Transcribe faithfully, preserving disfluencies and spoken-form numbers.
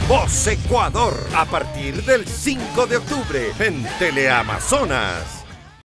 Voz Ecuador, a partir del cinco de octubre en Teleamazonas.